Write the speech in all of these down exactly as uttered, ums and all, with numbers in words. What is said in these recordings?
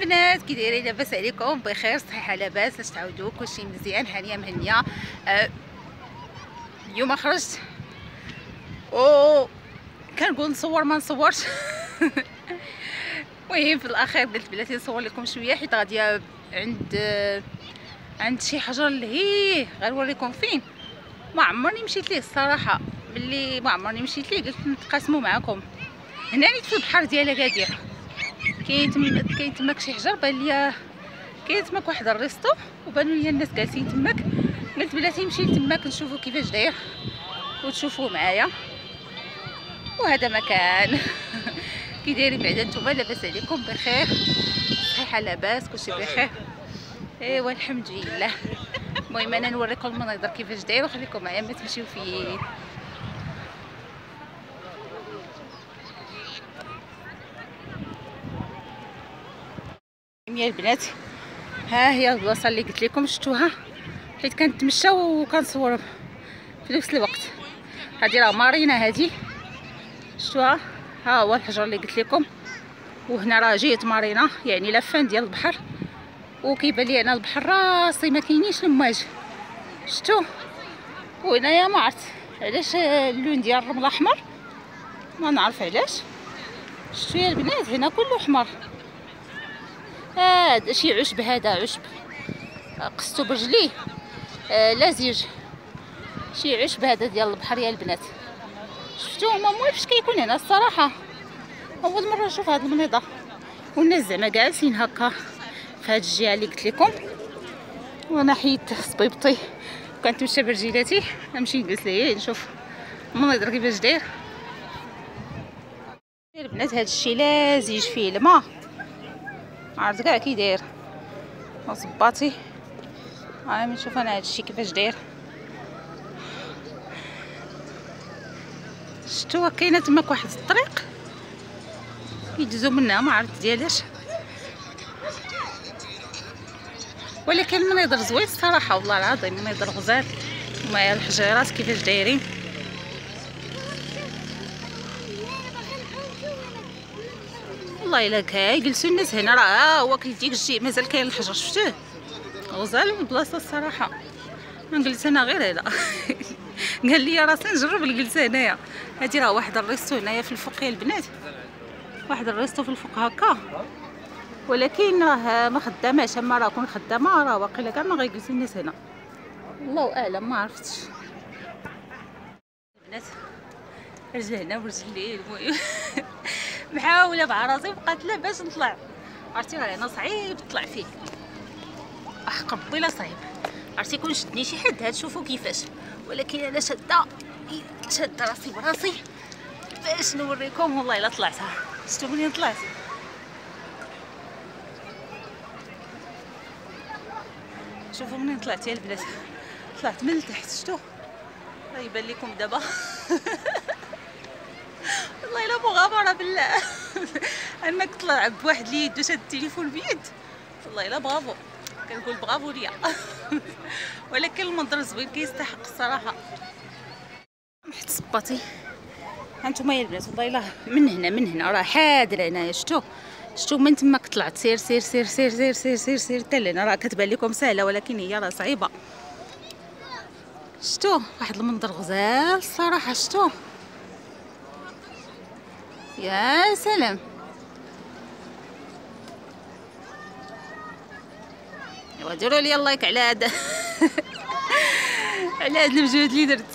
البنات كي دايرين؟ لاباس عليكم؟ بخير صحيحه لاباس؟ اش تعاودوا؟ كلشي مزيان؟ هانيه مهنيه. أه اليوم خرجت او كنقول نصور ما نصورش. المهم في الاخير قلت بلاتي نصور لكم شويه حيت غاديه عند عند شي حجر اللي هي غنوريكم فين. ما عمرني مشيت ليه الصراحه، ملي ما عمرني مشيت ليه قلت نتقاسموا معكم. هنا نيت في البحر ديال اكادير كاين تم كاين تماك شي حجر، بان ليا كاين تماك واحد الريستو وبانوا ليا الناس جالسين تماك. قلت بلاتي نمشي تماك نشوفوا كيفاش داير وتشوفوا معايا. وهذا مكان. كي دايرين بعدا نتوما؟ لاباس عليكم؟ بخير صحيحه لاباس؟ كلشي بخير؟ ايوا الحمد لله. المهم انا نوريكم المناظر كيفاش داير وخليكم معايا ما تمشيو فين. يا البنات ها هي البلاصه اللي قلت لكم شفتوها، حيت كنتمشى وكنصور في نفس الوقت. هذه راه مارينا، هذه شفتوها؟ ها هو الحجر اللي قلت لكم. وهنا راه جهه مارينا، يعني لافان ديال البحر. وكيبان لي انا البحر راسي ما كاينينش المواج، شفتوا؟ وهنايا ما عرفت علاش اللون ديال الرمل احمر، ما نعرف علاش. شفتوا يا البنات؟ هنا كله احمر. هذا شي عشب، هذا عشب قصتو برجليه. آه لزيج شي عشب هذا ديال البحر يا البنات. شفتوه؟ ما عرفتش كيكون هنا الصراحه، اول مره نشوف هذا المنظر. والناس زعما جالسين هكا في هاد الجهه اللي قلت لكم. وانا حيت صبيبطي كنتمشى برجيلاتي، نمشي نجلس ليه نشوف المنظر كيفاش داير. البنات هاد الشي لازيج فيه الماء، عرفت كاع كي داير صباطي. ها نشوف انا هاد الشي كيفاش داير. شفتوا؟ كاينه تماك واحد الطريق يدوزو منها، ما عرفت ديالاش، ولكن المناظر زوين الصراحه والله العظيم. مناظر غزال ومع الحجيرات كيفاش دايرين. والله الا كيجلسوا الناس هنا، راه هو كيديك الشيء مازال كاين الحجر. شفتوه؟ غزال البلاصه الصراحه. نجلس انا غير هنا. قال لي راسي نجرب الجلسه هنايا. هادي راه واحد الريستو هنايا في الفوق يا البنات، واحد الريستو في الفوق هكا، ولكن راه ما خداماش. اما راه كون خدامه راه واقيلا كاع ما غيجلسوا الناس هنا، الله اعلم ما عرفتش. البنات رجل هنا ورجل ليه. المهم محاوله مع راسي بقات لا باش نطلع. عرفتي راه هنا صعيب تطلع فيه، احق ربي لا صعيب. عرفتي كون شدني شي حد هاد شوفوا كيفاش، ولكن انا شاده شاده راسي براسي باش نوريكم. والله الا طلعتها. شفتوا منين طلعت؟ شوفوا منين طلعت يا البنات. طلعت من التحت. شفتوا؟ راه يبان لكم دابا. والله الا مغامره بالله. انك طلع بواحد اليد وشاد التليفون بيد، والله الا برافو، كنقول برافو ليا. ولكن المنظر زوين كيستحق الصراحه. محت صباطي. هانتوما يا البنات والله الا من هنا من هنا راه حاضر هنايا. شفتوا؟ شفتوا من تماك طلعت سير سير سير سير سير سير سير سير حتى لهنا. راه كتبان لكم سهله ولكن هي راه صعيبه. شفتوا؟ واحد المنظر غزال الصراحه. شفتوا؟ يا سلام. ايوا ديروا لي لايك على هذا على هذا المجهود اللي درت،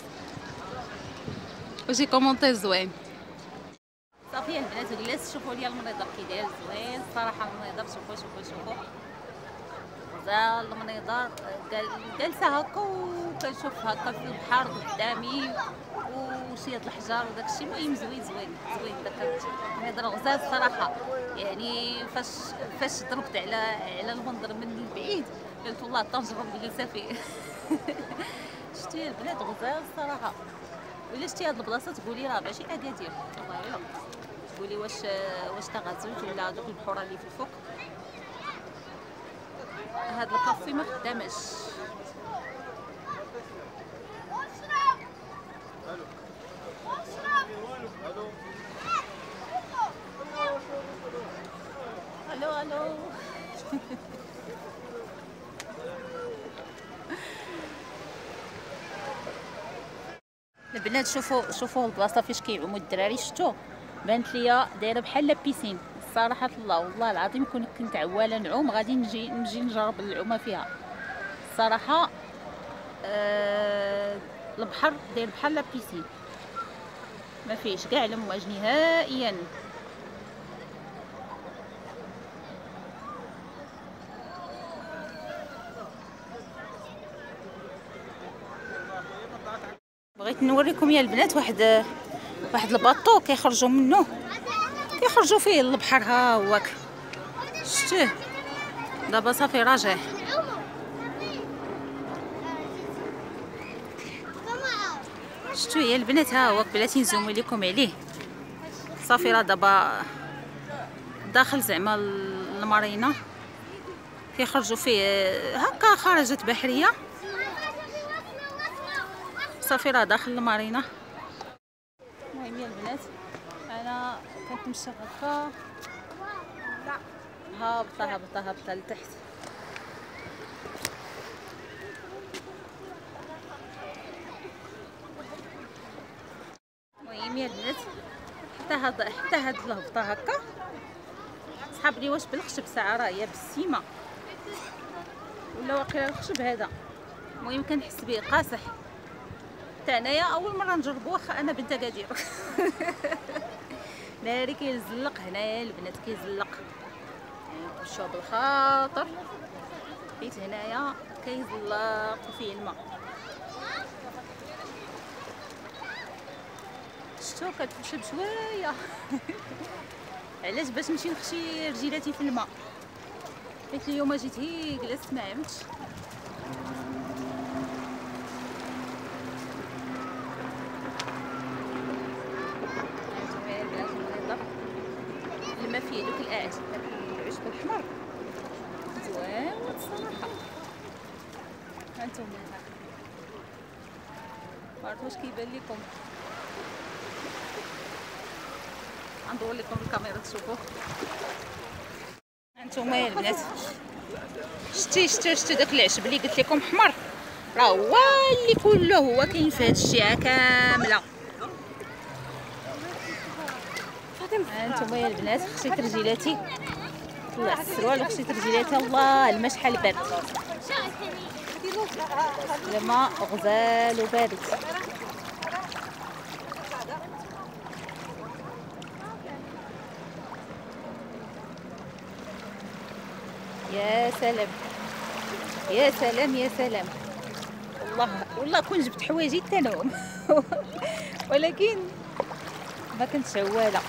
وشي كومونتير زوين. صافي البنات جلست شوفوا لي المنظر كي داير زوين الصراحه. المنظر شوفوا شوفوا شوفوا غزال المنظر. جالسه هكا وكنشوف هكا في البحر قدامي وشي هاد الحجار وداكشي. المهم زوين زوين زوين داك المنظر غزال الصراحه. يعني فاش فاش ضربت على على المنظر من البعيد قلت والله تنجرب الجلسه فيه. شتي يا البنات غزال الصراحه. ولا شتي هاد البلاصه تقولي راه ماشي اكادير، والله الا تقولي واش واش تغازوج ولا دوك البحور اللي في الفوق. هاد الكافي ما خداماش. الو الو البنات شوفوا شوفوا البلاصه فاش كيعوموا الدراري، شفتوا بانت ليا دايره بحال لا بيسين. صراحه الله والله العظيم كون كنت عواله نعوم غادي نجي نجي نجرب العومه فيها. الصراحه آه البحر داير بحال لا بيسين، ما فيش كاع الامواج نهائيا. بغيت نوريكم يا البنات واحد واحد الباطو كيخرجوا منه، كيخرجوا فيه للبحر. ها هوك شتوه دابا صافي راجع. شتو يا البنات، ها هو بلاتي نزومو لكم عليه. صافي راه دابا داخل زعما المارينا، كيخرجوا فيه هكا خرجت بحريه. صافي راه داخل المارينا. المهم يا البنات انا كنتمشى هكا هابطه هابطه هابطه لتحت. المهم يا البنات حتى هاد حتى هاد الهبطه هكا صحاب لي واش بالخشب ساعه راه هي بالسيمه ولا واقيلا الخشب هذا. المهم كنحس به قاصح. حتى انايا اول مره نجربو، واخا انا بنت اكادير. ناري كيزلق هنايا البنات كيزلق، يعني نمشيو بالخاطر حيت هنايا كيزلق فيه الماء. شفتو كتمشي بشويه. علاش؟ باش نمشي نخشي رجيلاتي في الماء، حيت اليوم جيت هي جلست ما عمتش. الماء فيه دوك الاعشاب، داك العشب الاحمر زوين الصراحه. هانتوما معرفت واش كيبان لكم، غندور لكم الكاميرا تشوفوه. هانتوما يا البنات شتي شتو شتو داك العشب اللي قلت لكم احمر، راه هو اللي كله هو كاين في هاد الشيعه كامله. هانتوما يا البنات خشيت رجيلاتي، طلعت السروال وخشيت رجيلاتي. الله الماء شحال بارد، الماء غزال وبارد. يا سلام يا سلام يا سلام. والله والله كون جبت حوايجي تنوم. ولكن ما كنتش عواله.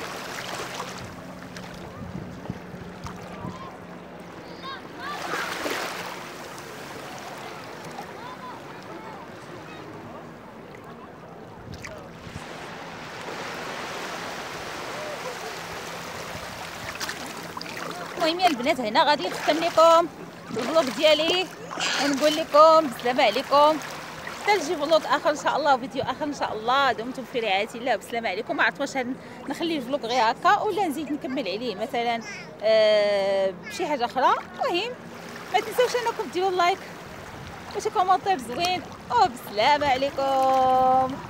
المهم يا البنات هنا غادي نختم لكم الفلوق ديالي ونقول لكم بالسلامه عليكم، حتى نجي فلوق اخر ان شاء الله وفيديو اخر ان شاء الله. دمتم في رعايه الله وبسلامه عليكم. ما عرفت واش نخلي الفلوق غير هكا ولا نزيد نكمل عليه مثلا آه بشي حاجه اخرى. المهم ما تنساوش انكم ديروا اللايك وشي كومونتير زوين وبسلامه عليكم.